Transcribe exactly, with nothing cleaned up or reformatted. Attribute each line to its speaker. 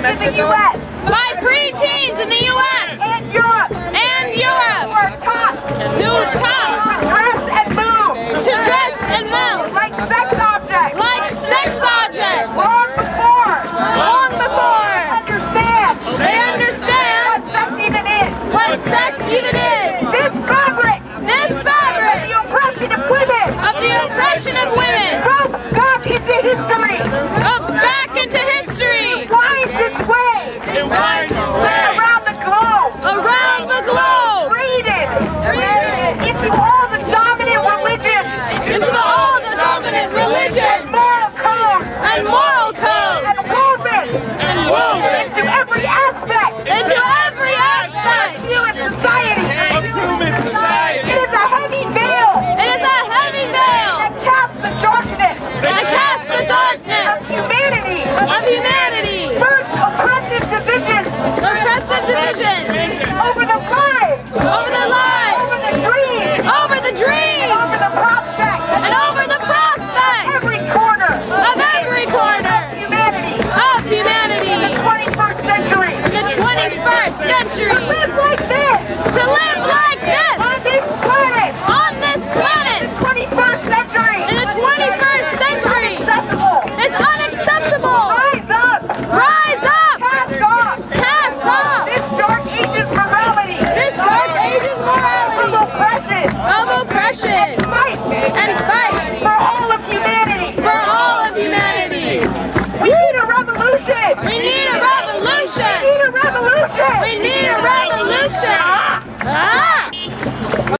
Speaker 1: in the U S
Speaker 2: By preteens in the U S
Speaker 1: and Europe.
Speaker 2: And Europe.
Speaker 1: Who are taught
Speaker 2: Who taught
Speaker 1: to dress and move
Speaker 2: to dress and move
Speaker 1: like sex objects.
Speaker 2: like sex objects.
Speaker 1: Long before
Speaker 2: Long before
Speaker 1: understand
Speaker 2: they understand
Speaker 1: what sex even is.
Speaker 2: what sex even is.
Speaker 1: This fabric
Speaker 2: This
Speaker 1: of
Speaker 2: fabric
Speaker 1: the oppression of women
Speaker 2: of the oppression of women
Speaker 1: goes back into history.
Speaker 2: goes back into history
Speaker 1: Winds its way.
Speaker 3: It winds its way.
Speaker 1: Around the globe.
Speaker 2: around the globe
Speaker 1: Braided into all the dominant religions.
Speaker 2: into the all the dominant religions
Speaker 1: Moral codes.
Speaker 2: and moral codes
Speaker 1: And woven
Speaker 2: and woven
Speaker 1: into every aspect
Speaker 2: into every aspect.
Speaker 1: of human society.
Speaker 3: Of human society.
Speaker 1: It is a heavy veil
Speaker 2: It is a heavy veil
Speaker 1: that casts the darkness
Speaker 2: that casts the
Speaker 1: of
Speaker 2: darkness
Speaker 1: humanity.
Speaker 2: of humanity,
Speaker 1: First oppressive divisions
Speaker 2: oppressive divisions
Speaker 1: over the lives,
Speaker 2: over their
Speaker 1: over
Speaker 2: lives,
Speaker 1: the dreams,
Speaker 2: over the dreams,
Speaker 1: over the prospects,
Speaker 2: and over the prospects
Speaker 1: every corner
Speaker 2: of every corner
Speaker 1: of humanity.
Speaker 2: of humanity
Speaker 1: In the twenty-first century.
Speaker 2: in the twenty-first century.